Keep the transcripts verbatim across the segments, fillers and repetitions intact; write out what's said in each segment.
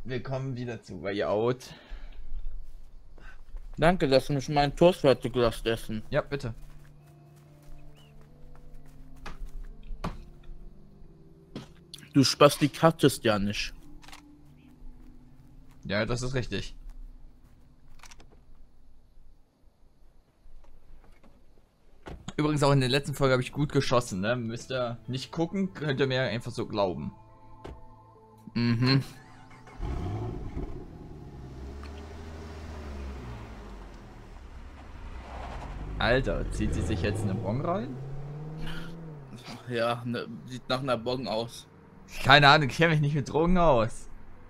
willkommen wieder zu Way Out. Danke, dass du mich meinen Toast fertig lässt essen. Ja, bitte. Du Spastik hattest ja nicht. Ja, das ist richtig. Übrigens auch in der letzten Folge habe ich gut geschossen, ne? Müsst ihr nicht gucken, könnt ihr mir einfach so glauben. Mhm. Alter, zieht sie sich jetzt eine Bon rein? Ja, ne, sieht nach einer Bon aus. Keine Ahnung, ich kenne mich nicht mit Drogen aus.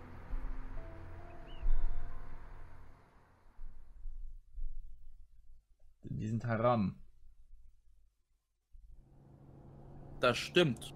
Die sind haram. Das stimmt.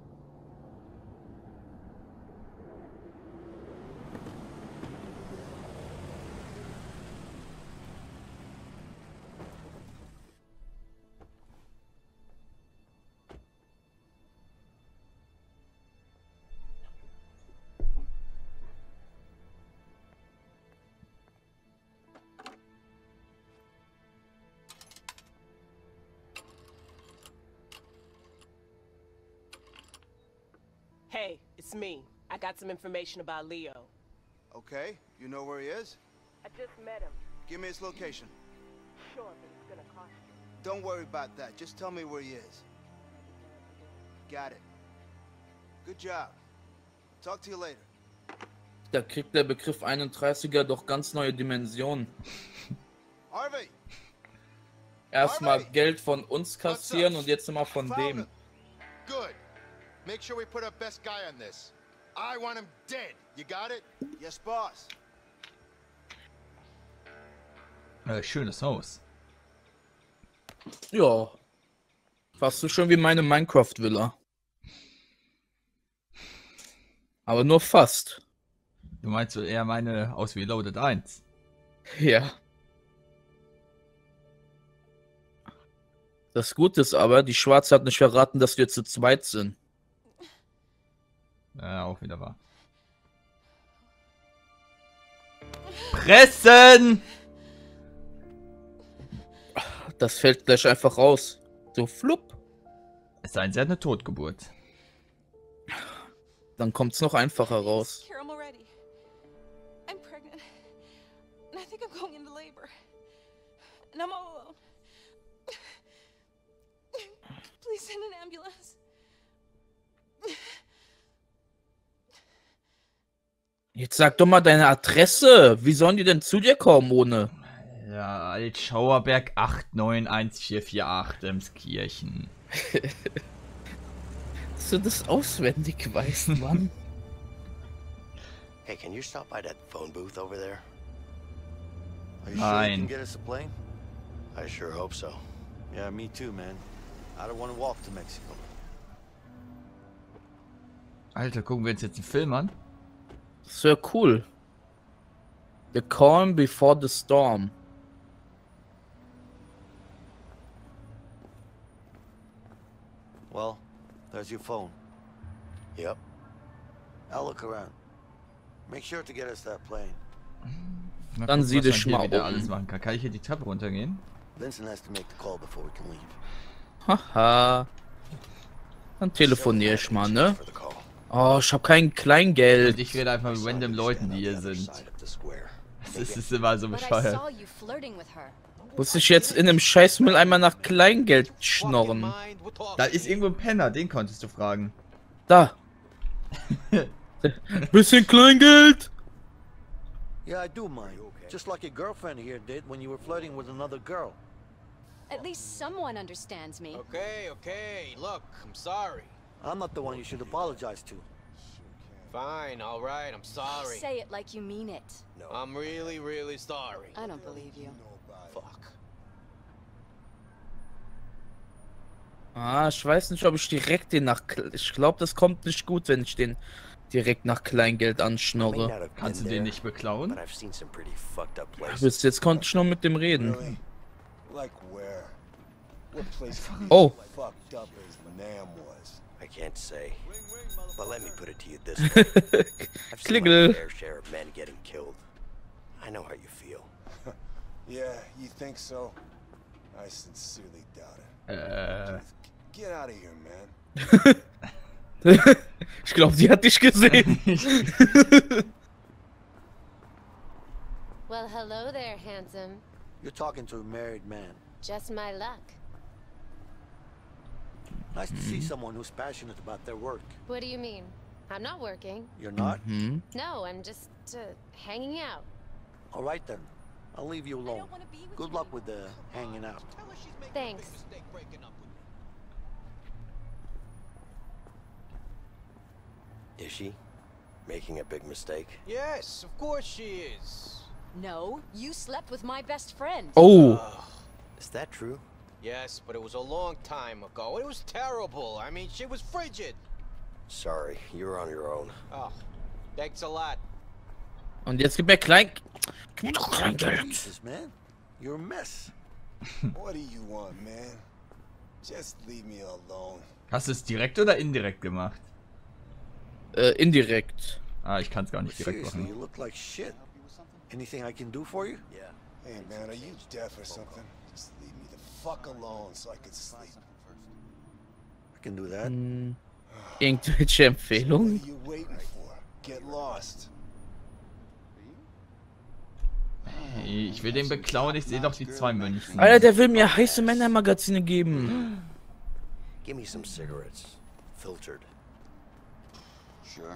Hey, it's me. I got some information about Leo. Okay, you know where he is? I just met him. Give me his location. Sure, but it's gonna cost you. Don't worry about that, just tell me where he is. Got it. Good job. Talk to you later. Da kriegt der Begriff einunddreißiger doch ganz neue Dimensionen. Harvey! Erstmal Harvey! Geld von uns kassieren und jetzt immer von Found dem. him. Good. Make sure we put our best guy on this. I want him dead. You got it? Yes, boss. Äh, schönes Haus. Ja. Fast so schön wie meine Minecraft-Villa. Aber nur fast. Du meinst wohl eher meine aus Reloaded eins? Ja. Das Gute ist aber, die Schwarze hat nicht verraten, dass wir zu zweit sind. Ja, auch wieder wahr. Pressen! Das fällt gleich einfach raus. So flupp. Es sei denn, sie hat eine Totgeburt. Dann kommt's noch einfacher raus. Carol Moretti. I'm pregnant. And I think I'm going into labor. And I'm all alone. Please send an ambulance. Jetzt sag doch mal deine Adresse. Wie sollen die denn zu dir kommen ohne? Ja, Altschauerberg acht neun eins vier vier acht Emskirchen. Dass du das auswendig weißt, Mann. Hey, can you stop by that phone booth over there? Are you sure you Nein. can get us a plane? I sure hope so. Yeah, me too, man. I don't want to walk to Mexico. Alter, gucken wir uns jetzt einen Film an? Das wäre cool. The Calm Before the Storm. Well, there's your phone. Yep. I'll look around. Make sure to get us that plane. Na, Dann gucken, sieh was dich man hier mal wieder um. alles machen kann. Kann ich hier die Treppe runtergehen? Vincent has to make the call before we can leave. Haha. Dann telefoniere ich mal, ne? For the call. Oh, ich habe kein Kleingeld. Und ich rede einfach mit random Leuten, die hier sind. Das ist, ist immer so But I bescheuert. saw you flirting with her. Muss ich jetzt in einem Scheißmüll einmal nach Kleingeld schnorren? Da ist irgendwo ein Penner, den konntest du fragen. Da. Bisschen Kleingeld. Yeah, I do mind. Just like your girlfriend here did when you were flirting with another girl. At least someone understands me. Okay, okay. Look, I'm sorry. I'm not the one you should apologize to. Fine, all right. I'm sorry. Say it like you mean it. I'm really, really sorry. I don't believe you. Fuck. Ah, ich weiß nicht, ob ich direkt den nach... Kle- Ich glaube, das kommt nicht gut, wenn ich den direkt nach Kleingeld May anschnorre. not have Kannst du been den there, nicht beklauen? but I've seen some pretty fucked up places. Bis jetzt konnte ich nur mit dem reden. Really? Like where? What place Oh. fucked up as Nam was? I can't say. But let me put it to you this way. I've seen my Klingel. fair share of men getting I know how you feel. Yeah, you think so? I sincerely doubt it. Äh. Get out of here, man. Ich glaube, sie hat dich gesehen. Well, hello there, handsome. You're talking to a married man. Just my luck. Nice to see someone who's passionate about their work. What do you mean? I'm not working. You're not? Hm? No, I'm just uh, hanging out. All right then. I'll leave you alone. Good luck with the hanging out. Thanks. Is she making a big mistake? Yes, of course she is. No, you slept with my best friend. Oh. Ugh. Is that true? Yes, but it was a long time ago. It was terrible. I mean, she was frigid. Sorry, you're on your own. Oh, thanks a lot. Und jetzt gib mir Klein... Gib mir doch Kleingeld. Jesus, man. You're a mess. What do you want, man? Just leave me alone. Hast du es direkt oder indirekt gemacht? Äh, indirekt. Ah, ich kann es gar But nicht direkt seriously, you machen. look like shit. Anything I can do for you? Yeah. Hey, man, are you deaf or something? Just leave me the fuck alone so I can sleep. I can do that. Hm. Irgendwelche What Empfehlungen? are you waiting for? Get lost. Hey, ich will den beklauen, ich sehe doch die zwei Münzen. Alter, der will mir heiße Männermagazine geben. Give me some cigarettes. Filtered. Sure.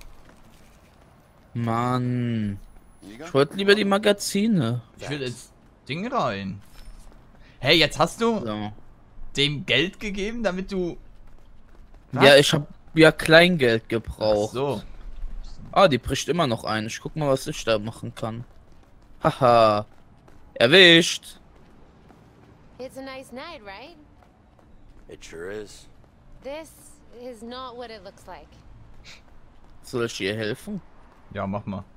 Mann. Ich wollte lieber die Magazine. Ich will ins Ding rein. Hey, jetzt hast du So. dem Geld gegeben, damit du... Ja, ich habe ja Kleingeld Ach gebraucht. so. Ah, die bricht immer noch ein. Ich guck mal, was ich da machen kann. Haha. Erwischt. It's a nice night, right? It sure is. This is not what it looks like. Soll ich ihr helfen? Ja, mach mal.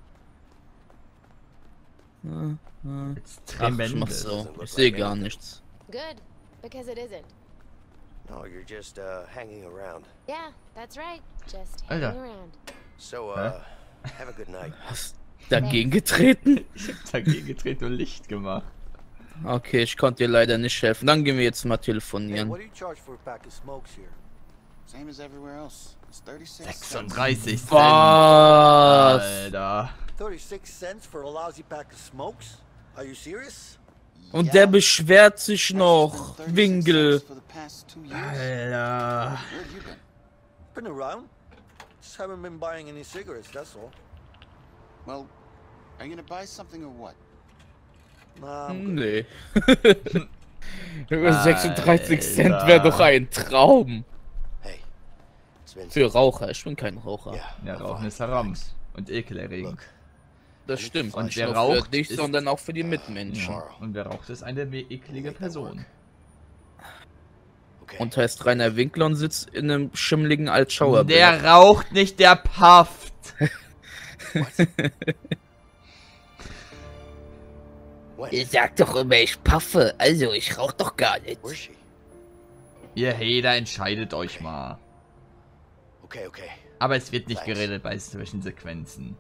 Ja, ja. Jetzt Ach, ich tremendous. mach so. Ich sehe gar nichts. Good, because it isn't. No, you're just uh, hanging around. Yeah, that's right. Just hanging Alter. around. So, uh, have a good night. Hast dagegen getreten? Ich hab dagegen getreten und Licht gemacht. Okay, ich konnte dir leider nicht helfen. Dann gehen wir jetzt mal Hey, telefonieren. what do you charge for a pack of smokes here? Same as everywhere else. It's thirty-six cents. sechsunddreißig Cent. Was? Alter. thirty-six cents for a lousy pack of smokes? Are you serious? Und der beschwert sich noch. Winkel. For the past two years. Alter. Where have you been? Been around. Just haven't been buying any cigarettes, that's all. Well, are you gonna buy something or what? Nah, I'm good. Nee. Über sechsunddreißig Cent wäre doch ein Traum. Hey, it's been Für Raucher. Ich bin kein Raucher. Yeah, Ja, I'm Rauchen fine. ist Haram. Und ekelerregend. Look, Das stimmt. Und Nicht wer nur raucht, für dich, ist- sondern auch für die Mitmenschen. tomorrow. Und wer raucht, ist eine eklige Person. Okay. Und heißt Rainer Winkler und sitzt in einem schimmligen Altschauer. Der raucht nicht, der pafft. When? Ihr sagt doch immer, ich paffe. Also, ich rauch doch gar nicht. Where's she? Ihr Hater, entscheidet euch mal. Okay, okay. Aber es wird nicht geredet bei solchen Sequenzen.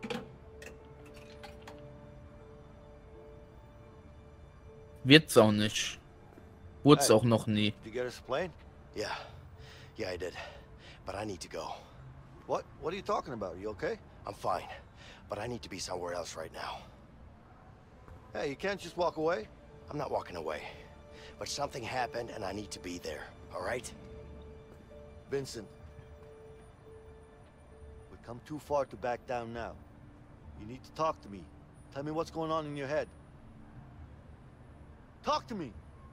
Wird's auch nicht. Wurd's Hey. auch noch nie. Did you get us a plane? Yeah. Yeah, I did. But I need to go. What? What are you talking about? You okay? I'm fine. But I need to be somewhere else right now. Hey, you can't just walk away? I'm not walking away. But something happened and I need to be there. All right? Vincent. We've come too far to back down now. You need to talk to me. Tell me what's going on in your head. Talk to me.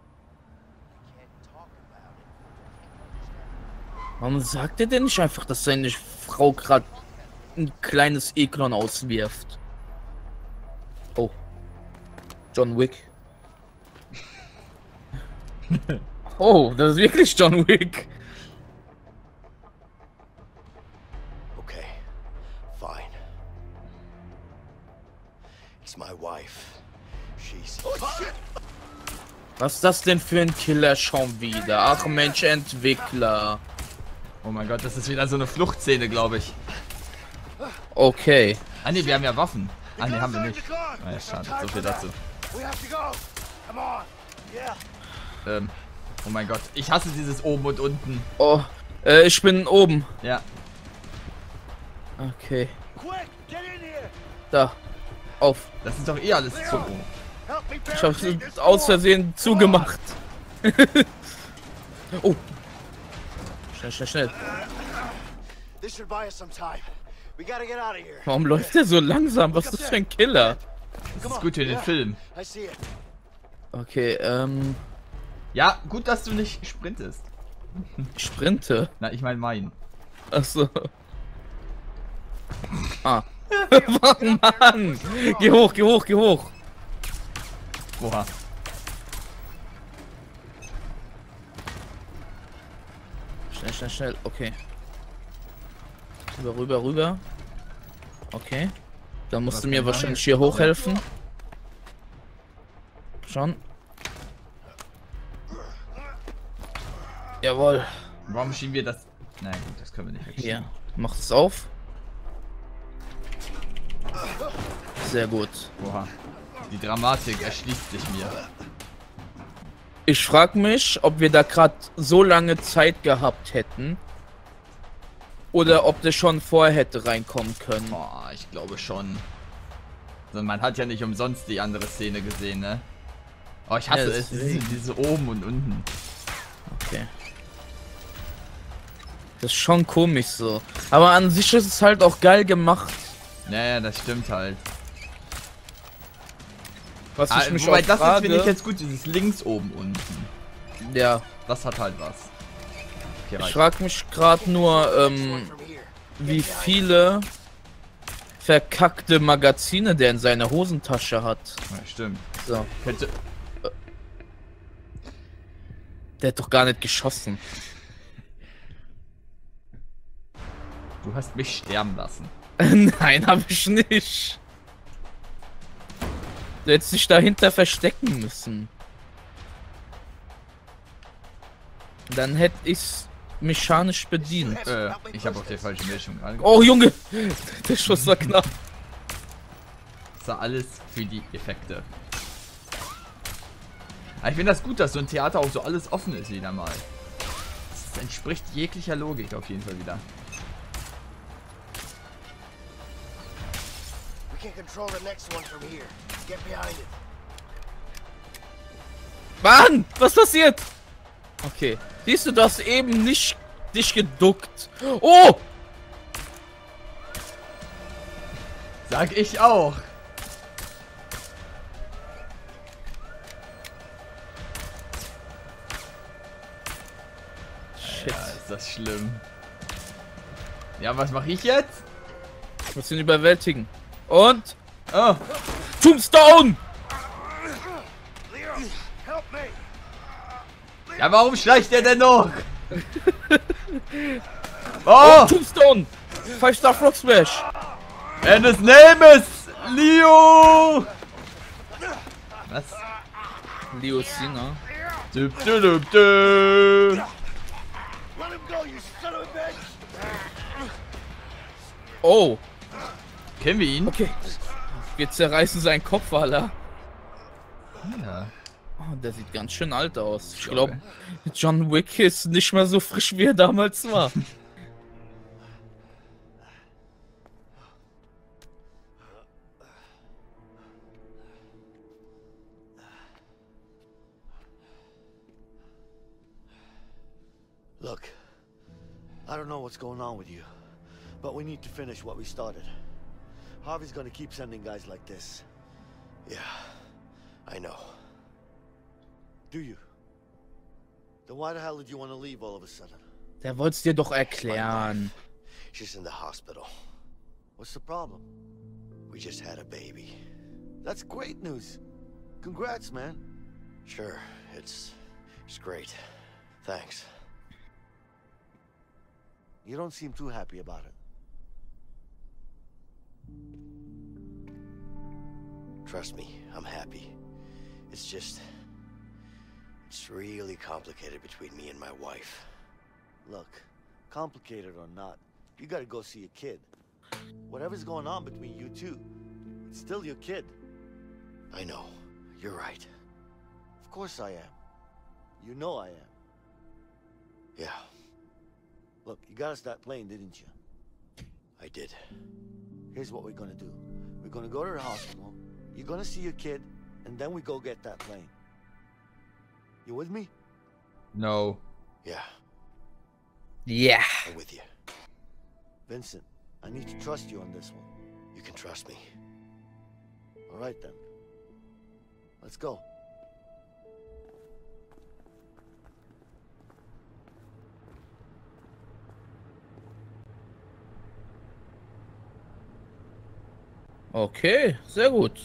Warum sagt er denn nicht einfach, dass seine Frau gerade ein kleines Eklon auswirft? Oh. John Wick. Oh, das ist wirklich John Wick. Okay, fine. It's my wife. She's. Oh shit! Was ist das denn für ein Killer schon wieder? Ach Mensch, Entwickler. Oh mein Gott, das ist wieder so eine Fluchtszene, glaube ich. Okay. Ah ne, wir haben ja Waffen. Ah, ne, haben wir nicht. Ah, ja, schade. So viel dazu. Ähm. Oh mein Gott. Ich hasse dieses oben und unten. Oh. Äh, ich bin oben. Ja. Okay. Da. Auf. Das ist doch eh alles zu. Ich hab's aus Versehen zugemacht. Oh. Schnell, schnell, schnell. Warum läuft der so langsam? Was ist das für ein Killer? Das ist gut für den Film. Okay, ähm... Ja, gut, dass du nicht sprintest. Sprinte? Na, ich mein mein. Achso. Ah. Oh Mann! Geh hoch, geh hoch, geh hoch! Oha. Schnell, schnell, schnell. Okay. Rüber, rüber, rüber. Okay. Dann musst du mir wahrscheinlich hier hochhelfen. Schon. Jawohl. Warum schieben wir das? Nein, gut, das können wir nicht wegschieben. Hier. Mach es auf. Sehr gut. Oha. Die Dramatik erschließt sich mir. Ich frage mich, ob wir da gerade so lange Zeit gehabt hätten. Oder ob der schon vorher hätte reinkommen können. Boah, ich glaube schon. Also man hat ja nicht umsonst die andere Szene gesehen, ne? Oh, ich hasse Ja, es. Diese, diese oben und unten. Okay. Das ist schon komisch so. Aber an sich ist es halt auch geil gemacht. Naja, das stimmt halt. Was ich ah, mich wobei, auch das frage, finde ich jetzt gut, dieses links oben unten. Ja. Das hat halt was. Okay, ich frage mich gerade nur, ähm, wie viele verkackte Magazine der in seiner Hosentasche hat. Ja, stimmt. So. Könnte... Der hat doch gar nicht geschossen. Du hast mich sterben lassen. Nein, habe ich nicht. Du hättest dich dahinter verstecken müssen. Dann hätte ich's mechanisch bedient. Äh, ich habe auf der falschen Bildschirm gerade. Oh Junge! Der Schuss war knapp. Das war alles für die Effekte. Aber ich finde das gut, dass so ein Theater auch so alles offen ist wieder mal. Das entspricht jeglicher Logik auf jeden Fall wieder. Mann! Was passiert? Okay. Siehst du, du hast eben nicht dich geduckt. Oh! Sag ich auch. Shit. Ja, ist das schlimm. Ja, was mache ich jetzt? Ich muss ihn überwältigen. Und? Oh. Tombstone! Ja, warum schleicht der denn noch? Oh! Oh! Tombstone! Five Star Frog Smash! And his name is Leo! Was? Leo Singer. Düb, düb, düb, düb. Oh! Kennen wir ihn? Okay. Wir zerreißen seinen Kopf, Alter. Ja. Oh, der sieht ganz schön alt aus. Ich glaube, John Wick ist nicht mehr so frisch, wie er damals war. Look, I don't know what's going on with you, but we need to finish what we started. Harvey's gonna keep sending guys like this. Yeah, I know. Do you? Then why the hell did you want to leave all of a sudden? Der wollt's dir doch erklären. She's in the hospital. What's the problem? We just had a baby. That's great news. Congrats, man. Sure, it's it's great. Thanks. You don't seem too happy about it. Trust me, I'm happy. It's just... It's really complicated between me and my wife. Look, complicated or not, you gotta go see a kid. Whatever's going on between you two, It's still your kid. I know. You're right. Of course I am. You know I am. Yeah. Look, you got us that plane, didn't you? I did. Here's what we're gonna do. We're gonna go to the hospital. You're gonna see your kid, and then we go get that plane. You with me? No. Yeah. Yeah. I'm with you. Vincent, I need to trust you on this one. You can trust me. All right, then. Let's go. Okay, sehr gut.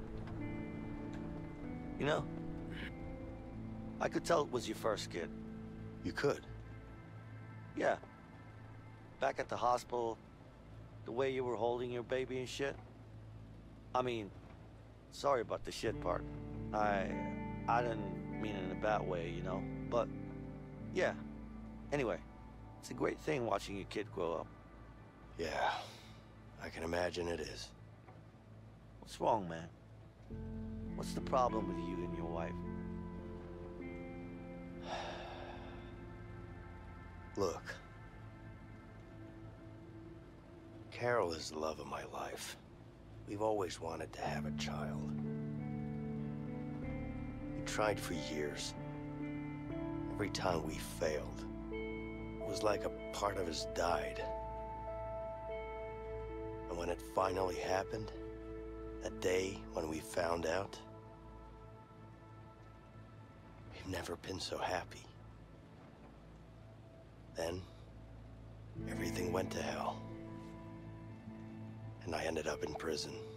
You know, I could tell it was your first kid. You could? Yeah. Back at the hospital, the way you were holding your baby and shit. I mean, sorry about the shit part. I... I didn't mean it in a bad way, you know? But, yeah. Anyway, it's a great thing watching your kid grow up. Yeah, I can imagine it is. What's wrong, man? What's the problem with you and your wife? Look. Carol is the love of my life. We've always wanted to have a child. We tried for years. Every time we failed, it was like a part of us died. And when it finally happened, that day when we found out, we've never been so happy. Then, everything went to hell. And I ended up in prison.